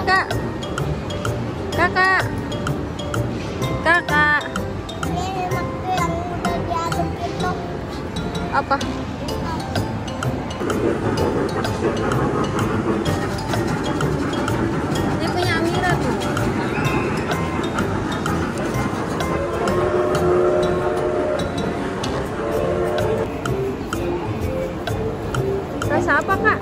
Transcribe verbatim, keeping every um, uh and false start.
Kak. Kakak. Kakak. Ini waktu yang udah diaduk itu. Apa? Ini punya Amira tuh. Rasa apa, Kak?